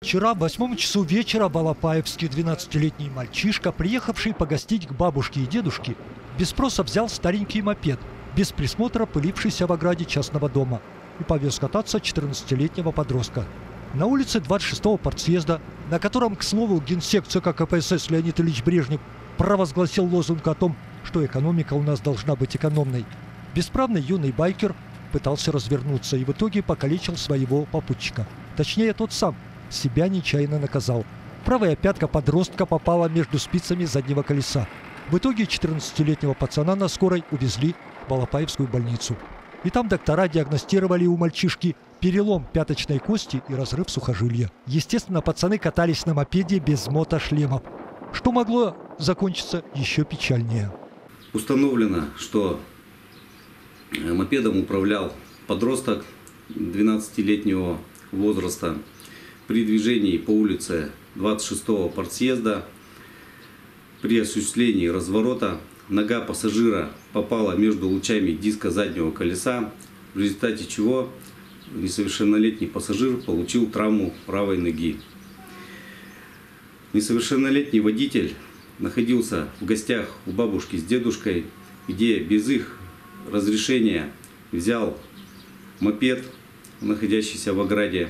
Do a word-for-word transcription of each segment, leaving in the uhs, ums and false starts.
Вчера в восьмом часу вечера балапаевский двенадцатилетний мальчишка, приехавший погостить к бабушке и дедушке, без спроса взял старенький мопед, без присмотра пылившийся в ограде частного дома, и повез кататься четырнадцатилетнего подростка. На улице двадцать шестого партсъезда, на котором, к слову, генсек ЦК КПСС Леонид Ильич Брежнев провозгласил лозунг о том, что экономика у нас должна быть экономной, бесправный юный байкер пытался развернуться и в итоге покалечил своего попутчика. Точнее, тот сам себя нечаянно наказал. Правая пятка подростка попала между спицами заднего колеса. В итоге четырнадцатилетнего пацана на скорой увезли в Балапаевскую больницу. И там доктора диагностировали у мальчишки перелом пяточной кости и разрыв сухожилия. Естественно, пацаны катались на мопеде без мотошлемов, что могло закончиться еще печальнее. Установлено, что мопедом управлял подросток двенадцатилетнего возраста. При движении по улице двадцать шестого партсъезда при осуществлении разворота нога пассажира попала между лучами диска заднего колеса, в результате чего несовершеннолетний пассажир получил травму правой ноги. Несовершеннолетний водитель находился в гостях у бабушки с дедушкой, где без их разрешения взял мопед, находящийся в ограде.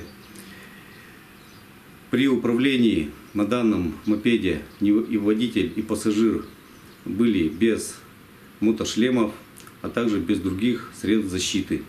При управлении на данном мопеде и водитель, и пассажир были без мотошлемов, а также без других средств защиты.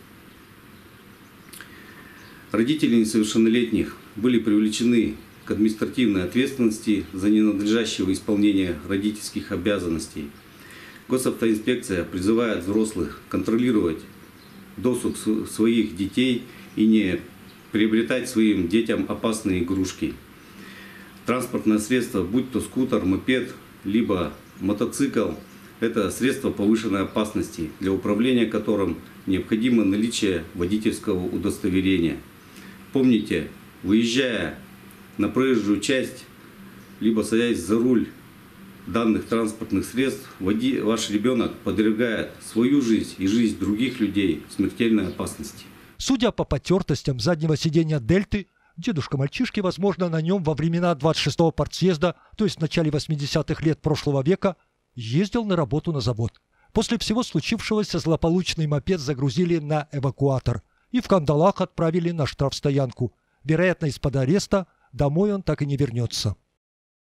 Родители несовершеннолетних были привлечены к административной ответственности за ненадлежащее исполнение родительских обязанностей. Госавтоинспекция призывает взрослых контролировать досуг своих детей и не приобретать своим детям опасные игрушки. Транспортное средство, будь то скутер, мопед, либо мотоцикл, это средство повышенной опасности, для управления которым необходимо наличие водительского удостоверения. Помните, выезжая на проезжую часть, либо садясь за руль данных транспортных средств, ваш ребенок подвергает свою жизнь и жизнь других людей смертельной опасности. Судя по потертостям заднего сиденья «Дельты», дедушка мальчишки, возможно, на нем во времена двадцать шестого партсъезда, то есть в начале восьмидесятых лет прошлого века, ездил на работу на завод. После всего случившегося злополучный мопед загрузили на эвакуатор и в кандалах отправили на штрафстоянку. Вероятно, из-под ареста домой он так и не вернется.